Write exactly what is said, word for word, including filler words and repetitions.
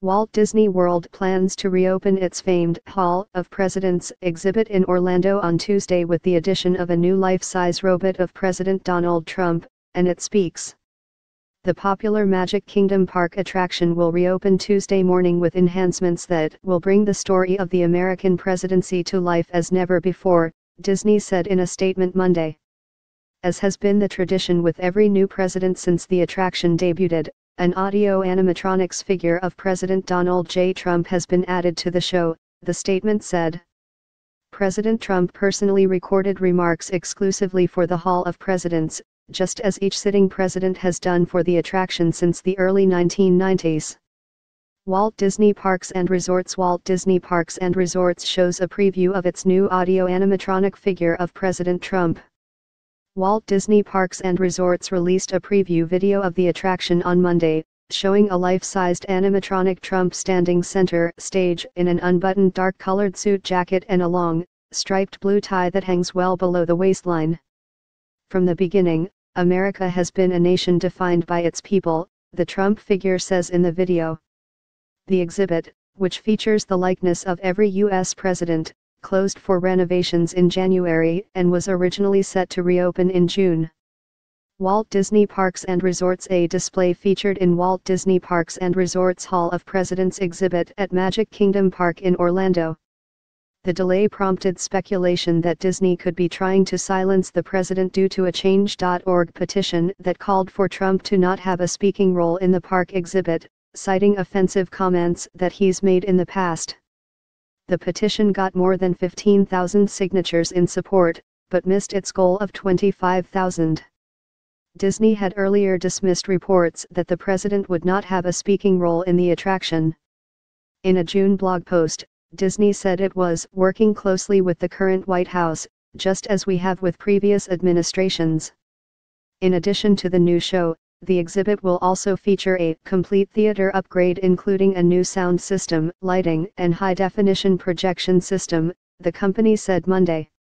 Walt Disney World plans to reopen its famed Hall of Presidents exhibit in Orlando on Tuesday with the addition of a new life-size robot of President Donald Trump, and it speaks. The popular Magic Kingdom Park attraction will reopen Tuesday morning with enhancements that will bring the story of the American presidency to life as never before, Disney said in a statement Monday. As has been the tradition with every new president since the attraction debuted, an audio-animatronics figure of President Donald J. Trump has been added to the show, the statement said. President Trump personally recorded remarks exclusively for the Hall of Presidents, just as each sitting president has done for the attraction since the early nineteen nineties. Walt Disney Parks and Resorts Walt Disney Parks and Resorts shows a preview of its new audio-animatronic figure of President Trump. Walt Disney Parks and Resorts released a preview video of the attraction on Monday, showing a life-sized animatronic Trump standing center stage in an unbuttoned dark-colored suit jacket and a long, striped blue tie that hangs well below the waistline. From the beginning, America has been a nation defined by its people, the Trump figure says in the video. The exhibit, which features the likeness of every U S president, closed for renovations in January and was originally set to reopen in June. Walt Disney Parks and Resorts A display featured in Walt Disney Parks and Resorts Hall of Presidents exhibit at Magic Kingdom Park in Orlando. The delay prompted speculation that Disney could be trying to silence the president due to a change dot org petition that called for Trump to not have a speaking role in the park exhibit, citing offensive comments that he's made in the past. The petition got more than fifteen thousand signatures in support, but missed its goal of twenty-five thousand. Disney had earlier dismissed reports that the president would not have a speaking role in the attraction. In a June blog post, Disney said it was working closely with the current White House, just as we have with previous administrations. In addition to the new show, the exhibit will also feature a complete theater upgrade including a new sound system, lighting and high-definition projection system, the company said Monday.